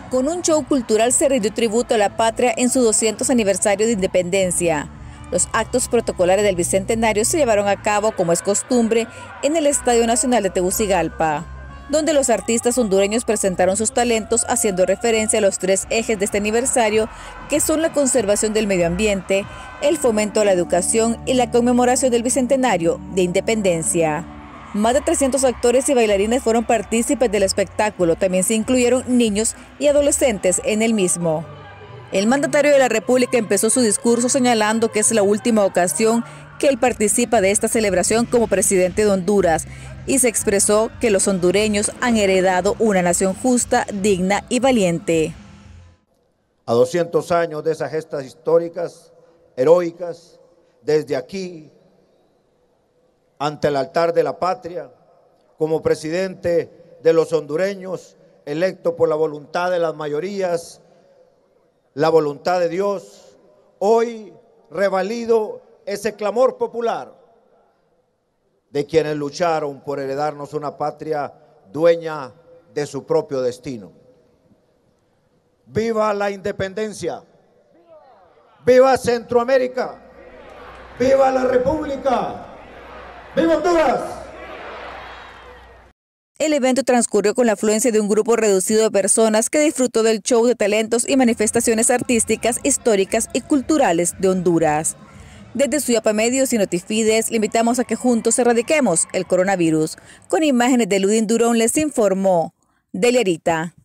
Con un show cultural se rindió tributo a la patria en su 200 aniversario de independencia. Los actos protocolares del Bicentenario se llevaron a cabo, como es costumbre, en el Estadio Nacional de Tegucigalpa, donde los artistas hondureños presentaron sus talentos haciendo referencia a los 3 ejes de este aniversario, que son la conservación del medio ambiente, el fomento a la educación y la conmemoración del Bicentenario de Independencia. Más de 300 actores y bailarines fueron partícipes del espectáculo. También se incluyeron niños y adolescentes en el mismo. El mandatario de la República empezó su discurso señalando que es la última ocasión que él participa de esta celebración como presidente de Honduras y se expresó que los hondureños han heredado una nación justa, digna y valiente. A 200 años de esas gestas históricas, heroicas, desde aquí, ante el altar de la patria, como presidente de los hondureños, electo por la voluntad de las mayorías, la voluntad de Dios, hoy revalido ese clamor popular de quienes lucharon por heredarnos una patria dueña de su propio destino. ¡Viva la independencia! ¡Viva Centroamérica! ¡Viva la República! ¡Viva Honduras! El evento transcurrió con la afluencia de un grupo reducido de personas que disfrutó del show de talentos y manifestaciones artísticas, históricas y culturales de Honduras. Desde Suyapa Medios y Notifides, le invitamos a que juntos erradiquemos el coronavirus. Con imágenes de Ludin Durón les informó Delia Arita.